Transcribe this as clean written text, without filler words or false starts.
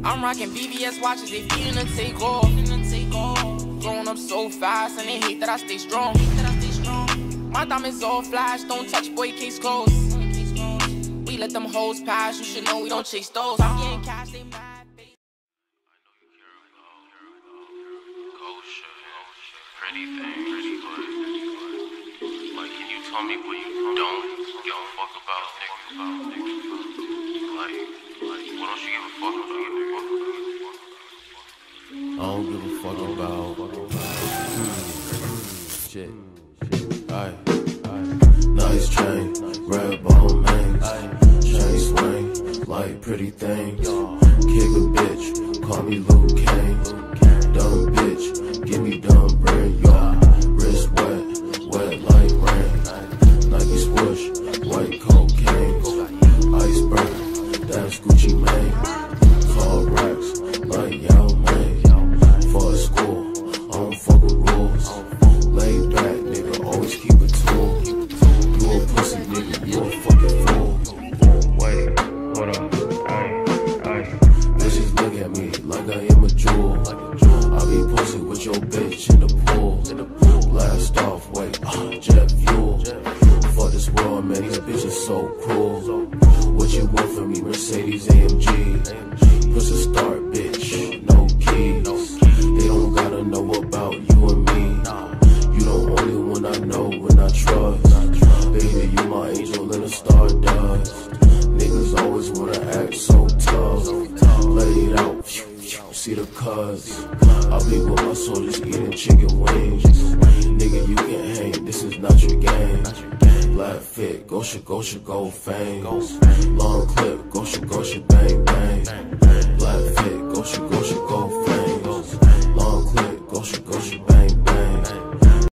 I'm rocking BBS watches, they feeling to take off. Growing up so fast, and they hate that I stay strong. My diamonds all flash, don't touch, boy, case closed. We let them hoes pass, you should know we don't chase those. I'm getting cash, they mad. Pretty thing, like, can you tell me what you don't give a fuck about, nigga? Like, what don't you give a fuck about, nigga? I don't give a fuck about shit. Nice chain, red bone mains, chain swing, like pretty things. Kick a bitch, call me Luke Kane. Dumb bitch, give me dumb brain, y'all. Wrist wet like rain. Nike swoosh, white cocaine. Iceberg, that's Gucci Mane. Tall racks, like Yao Ming. For school, I don't fuck with rules. Laid back, nigga, always keep a tool. You a pussy, nigga, you a fucking fool. Wait, hold up, bitches look at me like I am a jewel. I be posted with your bitch in the pool. Blast off, wait, jet fuel. For this world, man, these bitches so cruel. What you want from me, Mercedes AMG? Push a start, bitch, no keys. They don't gotta know about you and me. You the only one I know when I trust. Baby, you my angel in a stardust. Niggas always wanna act so tough. Laid out, see the cuz. I'll be with my soldiers eating chicken wings. Nigga, you can hang, this is not your game. Black fit, Gosha, go fangs. Long clip, Gosha, bang, bang. Black fit, Gosha,